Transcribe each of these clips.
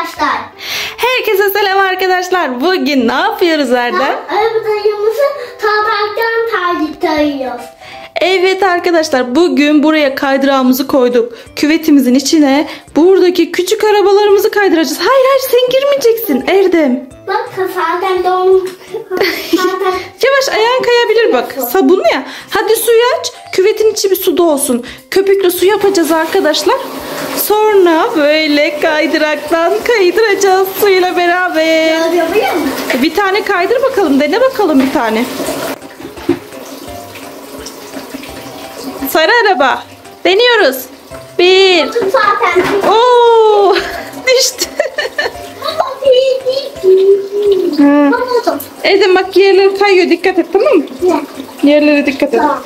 arkadaşlar. Herkese selam arkadaşlar. Bugün ne yapıyoruz Erdem? Arabamızı topraktan tarıyoruz. Evet arkadaşlar, bugün buraya kaydırağımızı koyduk. Küvetimizin içine buradaki küçük arabalarımızı kaydıracağız. Hayır sen girmeyeceksin Erdem. Bak zaten doğum. Yavaş, ayağın kayabilir bak. Sabunlu ya. Hadi suyu aç. Küvetin içi bir suda olsun. Köpüklü su yapacağız arkadaşlar. Sonra böyle kaydıraktan kaydıracağız suyla beraber. Bir tane kaydır bakalım. Dene bakalım bir tane. Sarı araba. Deniyoruz. Bir. Oo, düştü. Erdem bak, yerleri kayıyor. Dikkat et, tamam mı? Yerlere dikkat et. Tamam.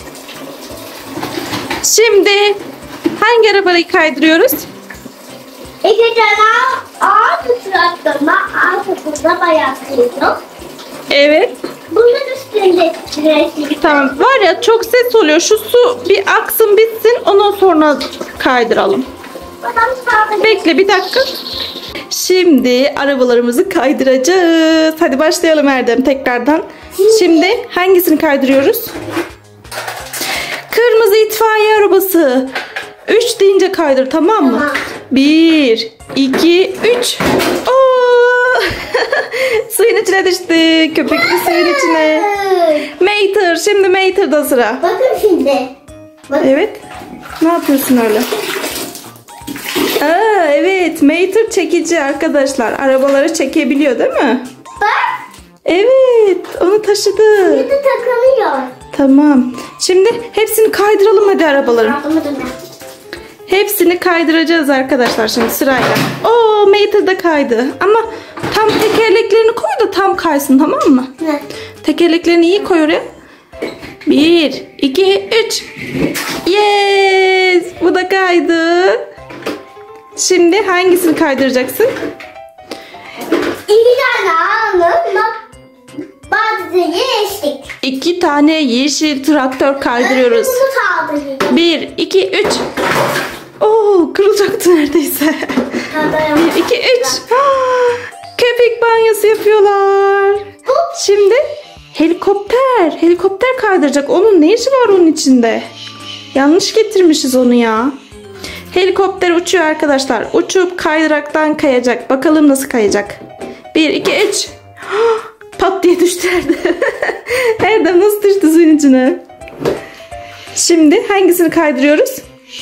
Şimdi hangi arabayı kaydırıyoruz? İki tane ağır traktörle arkasında bayatlıyoruz. Evet. Bunun üstünde renkli. Tamam. Var ya, çok ses oluyor. Şu su bir aksın bitsin. Ondan sonra kaydıralım. Bekle bir dakika. Şimdi arabalarımızı kaydıracağız. Hadi başlayalım Erdem tekrardan. Şimdi hangisini kaydırıyoruz? Kırmızı itfaiye arabası. 3 deyince kaydır, tamam mı? Tamam. 1, 2, 3. Suyun içine düştü. Köpüklü suyun içine. Mater. Şimdi Mater'da sıra. Bakın şimdi. Bakın. Evet. Ne yapıyorsun öyle? Evet. Mater çekici arkadaşlar. Arabaları çekebiliyor değil mi? Bak. Evet. Onu taşıdı. Bir de takılıyor. Tamam. Şimdi hepsini kaydıralım hadi arabaların. Anlamadım ben. Hepsini kaydıracağız arkadaşlar şimdi sırayla. Oo, Mater da kaydı. Ama tam tekerleklerini koy da tam kaysın, tamam mı? Ne? Tekerleklerini iyi koy oraya. 1, 2, 3. Yes! Bu da kaydı. Şimdi hangisini kaydıracaksın? İki tane ağırlık bazıları eşlik. 2 tane yeşil traktör kaydırıyoruz. Bunu sağlayacağım. 1, 2, 3. Oo, kırılacaktı neredeyse. 1, 2, 3. Köpek banyosu yapıyorlar. Şimdi helikopter. Helikopter kaydıracak. Onun ne işi var onun içinde? Yanlış getirmişiz onu ya. Helikopter uçuyor arkadaşlar. Uçup kaydıraktan kayacak. Bakalım nasıl kayacak. 1, 2, 3. Pat diye düştü Erdem. Erdem nasıl düştü suyun içine? Şimdi hangisini kaydırıyoruz?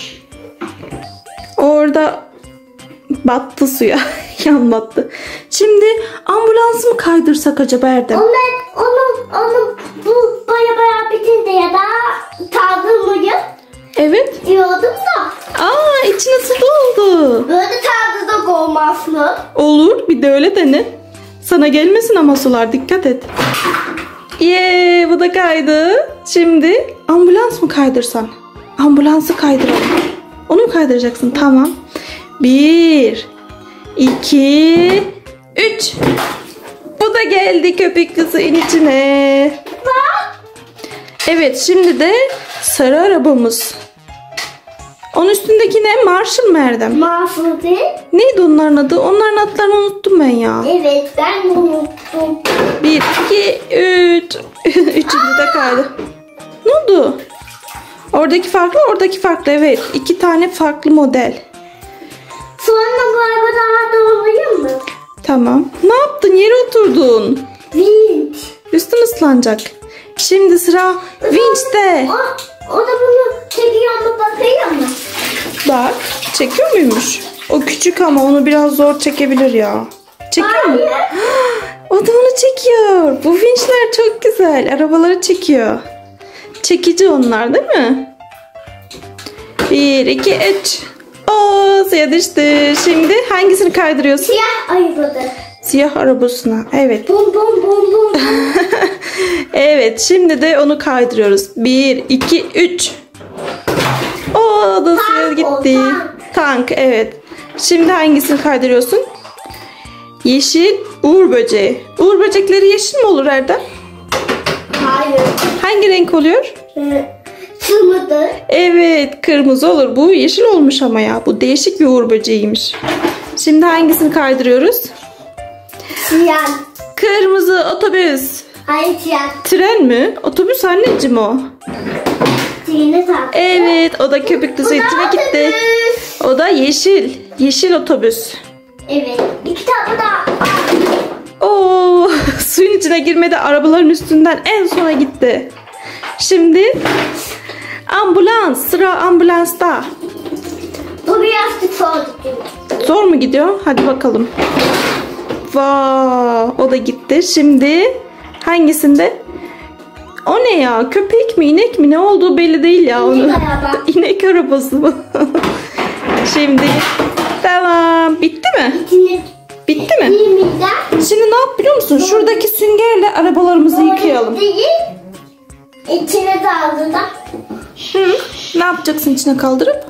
Orada battı suya. Yan battı. Şimdi ambulansı mı kaydırsak acaba Erdem? Onu bu baya bitince ya da tadılmıyor Evet. diyordum da. Aa, içine su doldu. Böyle tadı da olmaz mı? Olur, bir de öyle dene. Sana gelmesin ama sular, dikkat et. Yee, bu da kaydı. Şimdi ambulans mı kaydırsan? Ambulansı kaydıralım. Onu mu kaydıracaksın? Tamam. 1, 2, 3. Bu da geldi köpüklü suyun içine. Evet, şimdi de sarı arabamız. Onun üstündeki ne? Marshall mı Erdem? Mahsul değil. Neydi onların adı? Onların adlarını unuttum ben ya. Evet, ben unuttum. 1, 2, 3. Üçüncü de kaydı. Ne oldu? Oradaki farklı, oradaki farklı. Evet. 2 tane farklı model. Sonra galiba daha da olayım mı? Tamam. Ne yaptın? Yere oturdun. Vinç. Üstün ıslanacak. Şimdi sıra vinçte. O da bunu çekiyor mu, bakıyor mu? Bak. Çekiyor muymuş? O küçük ama onu biraz zor çekebilir ya. Çekiyor mu? Hayır. O da onu çekiyor. Bu vinçler çok güzel. Arabaları çekiyor. Çekici onlar değil mi? 1, 2, 3. Oo, suya düştü. Şimdi hangisini kaydırıyorsun? Siyah ayıbıdır. Siyah arabasına. Evet. Bum bum bum bum. Evet. Şimdi de onu kaydırıyoruz. 1, 2, 3. Oo, da suya Tank gitti. o, tank. Tank. Evet. Şimdi hangisini kaydırıyorsun? Yeşil uğur böceği. Uğur böcekleri yeşil mi olur Erdem? Hayır. Hangi renk oluyor? Sığmadı. Evet, kırmızı olur. Bu yeşil olmuş ama ya. Bu değişik bir uğur böceğiymiş. Şimdi hangisini kaydırıyoruz? Tren. Kırmızı otobüs. Hayır tren. Tren mi? Otobüs anneciğim o. Treni tak. Evet, o da köpüklü zeytine gitti. O da yeşil. Yeşil otobüs. Evet. İki tane daha. Oo, suyun içine girmedi, arabaların üstünden en sona gitti. Şimdi ambulans, sıra ambulansta. Bu biraz zor. Zor mu gidiyor? Hadi bakalım. Vaa, o da gitti. Şimdi hangisinde? O ne ya? Köpek mi, inek mi? Ne olduğu belli değil ya. İnek araba. İnek arabası mı? Şimdi tamam. Bitti mi? Bitti mi? Şimdi ne yap biliyor musun? Şuradaki süngerle arabalarımızı yıkayalım. Değil. İçine daldı da. Hı. Ne yapacaksın içine kaldırıp?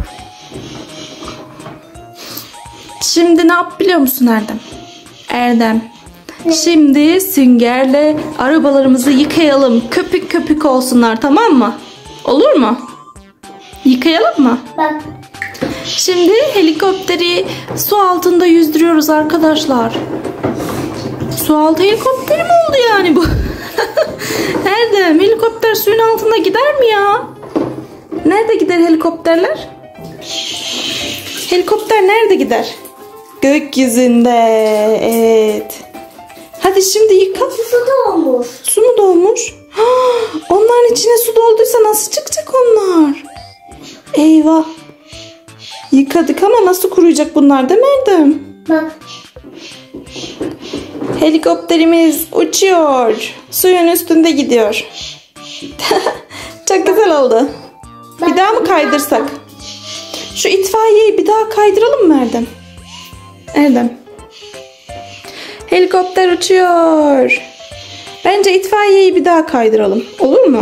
Şimdi ne yap biliyor musun Erdem? Erdem. Şimdi süngerle arabalarımızı yıkayalım. Köpük köpük olsunlar, tamam mı? Olur mu? Yıkayalım mı? Bak. Şimdi helikopteri su altında yüzdürüyoruz arkadaşlar. Su altı helikopteri mi oldu yani bu? Erdem, helikopter suyun altında gider mi ya? Nerede gider helikopterler? Helikopter nerede gider? Gökyüzünde. Evet. Hadi şimdi yıka. Su dolmuş. Su mu dolmuş? Onların içine su dolduysa nasıl çıkacak onlar? Eyvah. Yıkadık ama nasıl kuruyacak bunlar değil mi Erdem? Bak. Helikopterimiz uçuyor. Suyun üstünde gidiyor. Çok güzel oldu. Bir daha mı kaydırsak? Şu itfaiyeyi bir daha kaydıralım mı Erdem? Erdem. Helikopter uçuyor. Bence itfaiyeyi bir daha kaydıralım. Olur mu?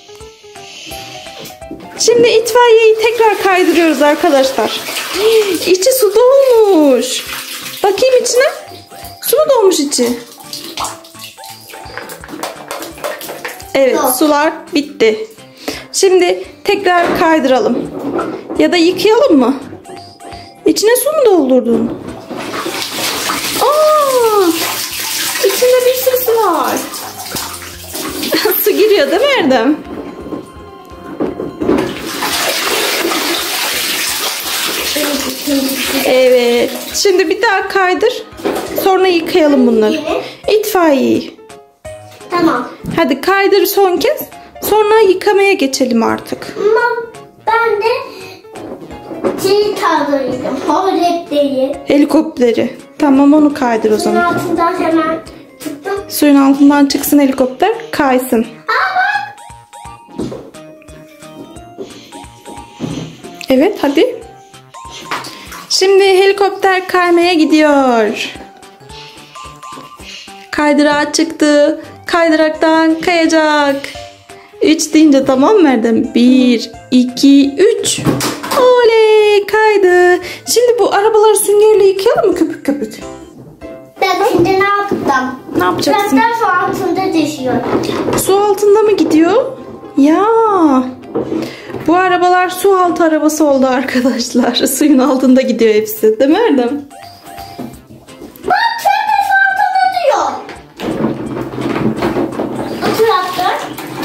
Şimdi itfaiyeyi tekrar kaydırıyoruz arkadaşlar. İçi su dolmuş. Bakayım içine. Su mu dolmuş içi? Evet, sular bitti. Şimdi tekrar kaydıralım. Ya da yıkayalım mı? İçine su mu doldurdun? Aa! İçinde bir sürü su var. Su giriyor değil mi Erdem? Evet. Şimdi bir daha kaydır. Sonra yıkayalım bunları. İtfaiyeyi. Tamam. Hadi kaydır son kez. Sonra yıkamaya geçelim artık. Ama ben de şeyi kaldıracağım. Helikopteri. Helikopteri. Tamam, onu kaydır o Suyun zaman. altından hemen çıktım. Suyun altından çıksın helikopter. Kaysın. Evet, hadi. Şimdi helikopter kaymaya gidiyor. Kaydırağa çıktı. Kaydıraktan kayacak. 3 deyince tamam mı Erdem? 1, 2, 3. Oley, kaydı. Şimdi bu arabaları süngerle yıkayalım mı köpük köpük? Ben şimdi ne yaptım? Ne yapacaksın? Traktör su altında düşüyor. Su altında mı gidiyor? Ya. Bu arabalar su altı arabası oldu arkadaşlar. Suyun altında gidiyor hepsi. Değil mi Erdem? Bak traktör su altında diyor. O traktör.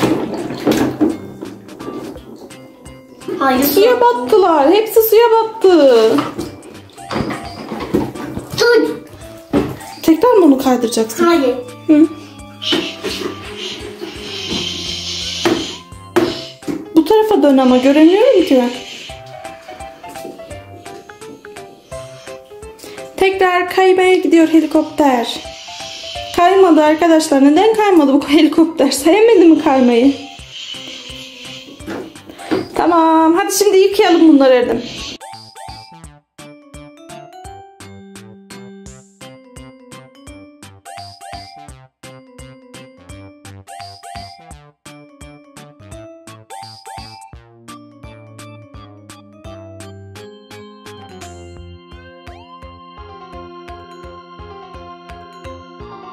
Hayır. Suya battılar. Hepsi suya battı. Dur. Tekrar mı onu kaydıracaksın? Hayır. Hı. Bu tarafa dön ama göremiyorum ki ben. Tekrar kaymaya gidiyor helikopter. Kaymadı arkadaşlar. Neden kaymadı bu helikopter? Sevmedi mi kaymayı? Tamam. Hadi şimdi yıkayalım bunları Erdem.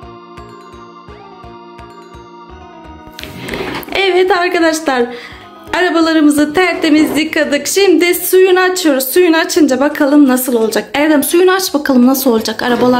Evet arkadaşlar, Arabalarımızı tertemiz yıkadık. Şimdi suyunu açıyoruz. Suyunu açınca bakalım nasıl olacak. Erdem suyunu aç bakalım nasıl olacak arabalar.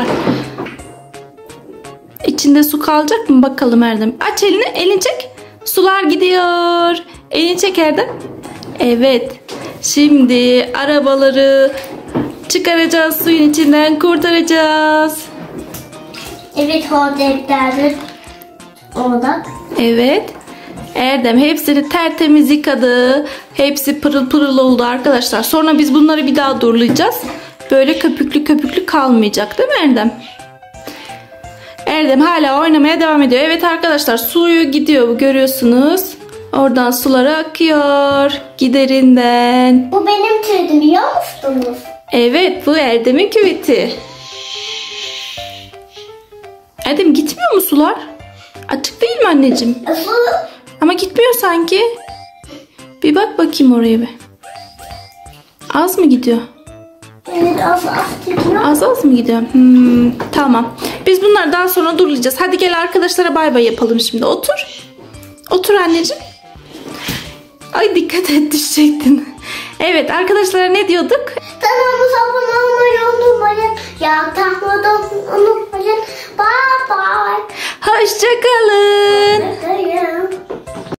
İçinde su kalacak mı bakalım Erdem. Aç elini, elini çek. Sular gidiyor. Elini çek Erdem. Evet. Şimdi arabaları çıkaracağız, suyun içinden kurtaracağız. Evet, orada orada. Evet. Erdem hepsini tertemiz yıkadı. Hepsi pırıl pırıl oldu arkadaşlar. Sonra biz bunları bir daha durulayacağız. Böyle köpüklü köpüklü kalmayacak değil mi Erdem? Erdem hala oynamaya devam ediyor. Evet arkadaşlar suyu gidiyor görüyorsunuz. Oradan suları akıyor giderinden. Bu benim tüydü biliyor musunuz? Evet bu Erdem'in küveti. Erdem gitmiyor mu sular? Açık değil mi anneciğim? Su. Ama gitmiyor sanki. Bir bak bakayım oraya bir. Az mı gidiyor? Evet, az gidiyor. Az mı gidiyor? Tamam. Biz bunları daha sonra durulayacağız. Hadi gel arkadaşlara bay bay yapalım şimdi. Otur. Otur anneciğim. Ay dikkat et düşecektin. Evet arkadaşlara ne diyorduk? Kanalımıza abone olmayı unutmayın. Ya takmadan unutmayın. Bye bye. Hoşça kalın.